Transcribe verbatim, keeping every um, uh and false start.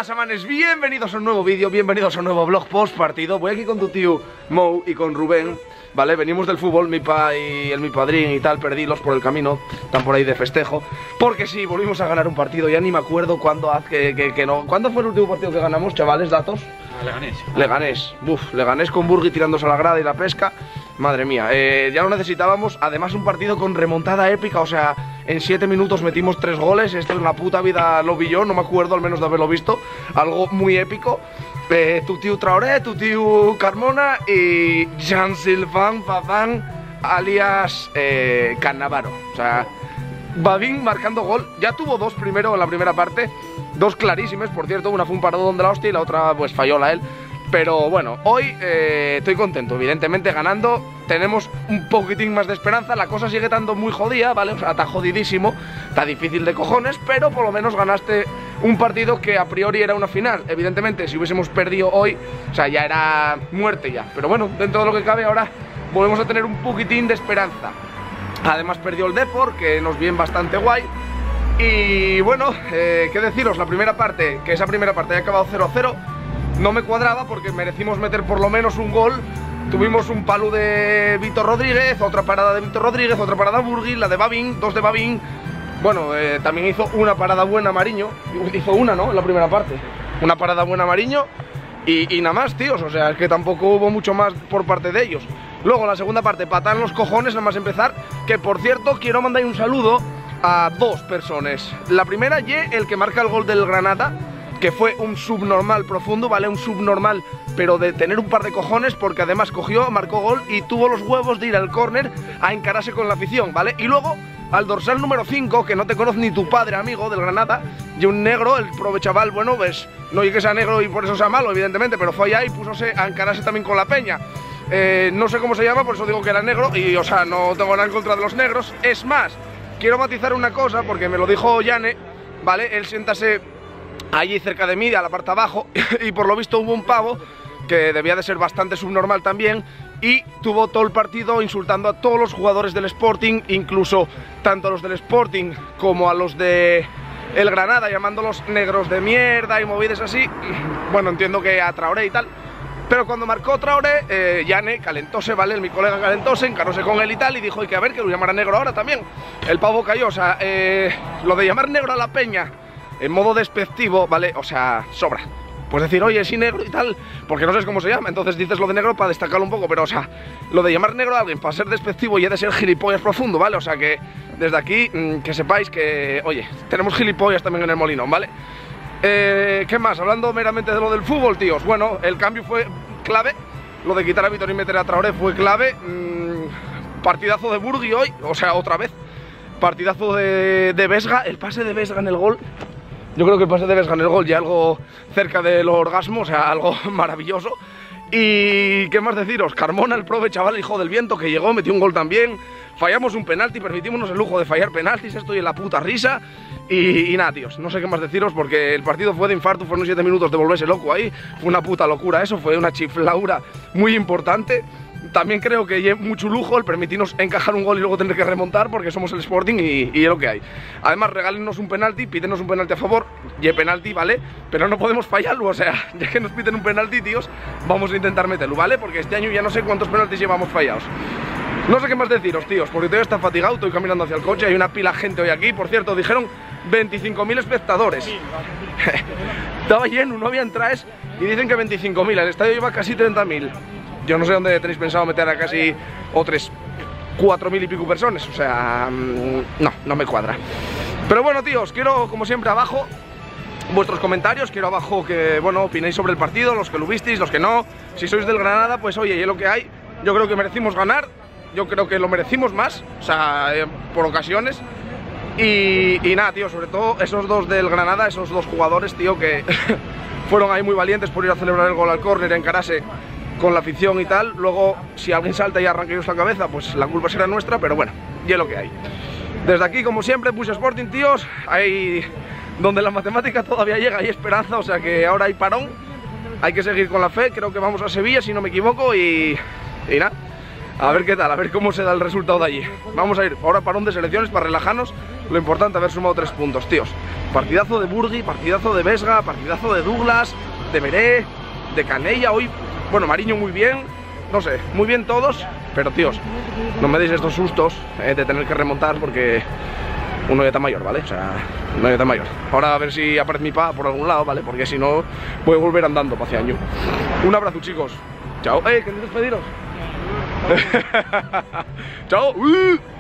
Hola chamanes, bienvenidos a un nuevo vídeo, bienvenidos a un nuevo vlog post partido. Voy aquí con tu tío Mou y con Rubén, ¿vale? Venimos del fútbol, mi pa y el mi padrín y tal, perdidos por el camino, están por ahí de festejo. Porque sí, volvimos a ganar un partido, ya ni me acuerdo cuándo que, que, que no. ¿Cuándo fue el último partido que ganamos, chavales? ¿Datos? Leganés. Leganés, buf, Leganés con Burgui tirándose a la grada y la pesca. Madre mía, eh, ya lo necesitábamos. Además un partido con remontada épica, o sea, en siete minutos metimos tres goles. Esto en la puta vida lo vi yo, no me acuerdo al menos de haberlo visto. Algo muy épico. eh, Tu tío Traoré, tu tío Carmona y Jean-Sylvain Pavard alias eh, Cannavaro. O sea, Babín marcando gol. Ya tuvo dos primero en la primera parte, dos clarísimas, por cierto. Una fue un paradón de la hostia y la otra pues falló la él. Pero bueno, hoy eh, estoy contento, evidentemente ganando. Tenemos un poquitín más de esperanza. La cosa sigue estando muy jodida, ¿vale? O sea, está jodidísimo, está difícil de cojones, pero por lo menos ganaste un partido que a priori era una final. Evidentemente, si hubiésemos perdido hoy, o sea, ya era muerte ya. Pero bueno, dentro de lo que cabe ahora volvemos a tener un poquitín de esperanza. Además perdió el Depor, que nos viene bastante guay. Y bueno, eh, qué deciros, la primera parte, que esa primera parte haya acabado cero a cero, no me cuadraba porque merecimos meter por lo menos un gol. Tuvimos un palo de Víctor Rodríguez, otra parada de Víctor Rodríguez, otra parada de Burgui, la de Babín, dos de Babín. Bueno, eh, también hizo una parada buena Mariño. Hizo una, ¿no? En la primera parte. Una parada buena Mariño y, y nada más, tíos. O sea, es que tampoco hubo mucho más por parte de ellos. Luego, la segunda parte, patan los cojones, nada más empezar. Que, por cierto, quiero mandar un saludo a dos personas. La primera, Ye, el que marca el gol del Granada, que fue un subnormal profundo, ¿vale? Un subnormal, pero de tener un par de cojones, porque además cogió, marcó gol y tuvo los huevos de ir al córner a encararse con la afición, ¿vale? Y luego, al dorsal número cinco, que no te conoce ni tu padre, amigo, del Granada, y un negro, el prove chaval, bueno, pues, no es que sea negro y por eso sea malo, evidentemente, pero fue allá y púsose a encararse también con la peña. Eh, no sé cómo se llama, por eso digo que era negro, y, o sea, no tengo nada en contra de los negros. Es más, quiero matizar una cosa, porque me lo dijo Yane, ¿vale? Él siéntase allí cerca de mí, a la parte abajo, y por lo visto hubo un pavo que debía de ser bastante subnormal también, y tuvo todo el partido insultando a todos los jugadores del Sporting, incluso tanto a los del Sporting como a los de el Granada, llamándolos negros de mierda y movidas así. Bueno, entiendo que a Traoré y tal, pero cuando marcó Traoré, eh, Yane calentóse, ¿vale? Mi colega calentóse, encaróse con él y tal, y dijo, hay que ver, que lo llamara negro ahora también. El pavo cayó, o sea, eh, lo de llamar negro a la peña en modo despectivo, ¿vale? O sea, sobra. Pues decir, oye, sí, negro y tal, porque no sabes cómo se llama, entonces dices lo de negro para destacarlo un poco, pero o sea, lo de llamar negro a alguien para ser despectivo y he de ser gilipollas profundo, ¿vale? O sea que desde aquí, mmm, que sepáis que, oye, tenemos gilipollas también en el Molinón, ¿vale? Eh, ¿Qué más? Hablando meramente de lo del fútbol, tíos, bueno, el cambio fue clave, lo de quitar a Víctor y meter a Traoré fue clave. mmm, Partidazo de Burgui hoy, o sea, otra vez, partidazo de, de Vesga, el pase de Vesga en el gol. Yo creo que el pase de Vesga en el gol ya algo cerca del orgasmo, o sea, algo maravilloso. Y qué más deciros, Carmona, el prove chaval, hijo del viento, que llegó, metió un gol también. Fallamos un penalti, permitímonos el lujo de fallar penaltis, estoy en la puta risa. Y, y nada, tíos, no sé qué más deciros porque el partido fue de infarto, fueron siete minutos de volverse loco ahí. Fue una puta locura eso, fue una chiflaura muy importante. También creo que es mucho lujo el permitirnos encajar un gol y luego tener que remontar porque somos el Sporting y, y es lo que hay. Además, regálenos un penalti, pídenos un penalti a favor, y el penalti, ¿vale? Pero no podemos fallarlo, o sea, ya que nos piden un penalti, tíos, vamos a intentar meterlo, ¿vale? Porque este año ya no sé cuántos penaltis llevamos fallados. No sé qué más deciros, tíos, porque todavía está fatigado, estoy caminando hacia el coche, hay una pila de gente hoy aquí. Por cierto, dijeron veinticinco mil espectadores. Estaba lleno, no había entradas y dicen que veinticinco mil, el estadio lleva casi treinta mil. Yo no sé dónde tenéis pensado meter a casi otros cuatro mil y pico personas, o sea, no, no me cuadra. Pero bueno, tíos, quiero, como siempre, abajo vuestros comentarios, quiero abajo que, bueno, opinéis sobre el partido, los que lo visteis, los que no. Si sois del Granada, pues oye, y es lo que hay. Yo creo que merecimos ganar, yo creo que lo merecimos más, o sea, eh, por ocasiones. Y, y nada, tío, sobre todo esos dos del Granada, esos dos jugadores, tío, que fueron ahí muy valientes por ir a celebrar el gol al córner, encararse con la afición y tal. Luego, si alguien salta y arranca ellos la cabeza, pues la culpa será nuestra, pero bueno, y es lo que hay. Desde aquí, como siempre, Push Sporting, tíos, ahí donde la matemática todavía llega, hay esperanza, o sea que ahora hay parón, hay que seguir con la fe, creo que vamos a Sevilla, si no me equivoco, y, y nada. A ver qué tal, a ver cómo se da el resultado de allí. Vamos a ir ahora parón de selecciones para relajarnos. Lo importante, haber sumado tres puntos, tíos. Partidazo de Burgui, partidazo de Vesga, partidazo de Douglas, de Meré, de Canella. Hoy, bueno, Mariño muy bien, no sé, muy bien todos. Pero, tíos, no me deis estos sustos eh, de tener que remontar porque uno ya está mayor, ¿vale? O sea, uno ya está mayor. Ahora a ver si aparece mi pa por algún lado, ¿vale? Porque si no, voy a volver andando para hace año. Un abrazo, chicos. Chao. ¡Eh, queréis despediros! Chao.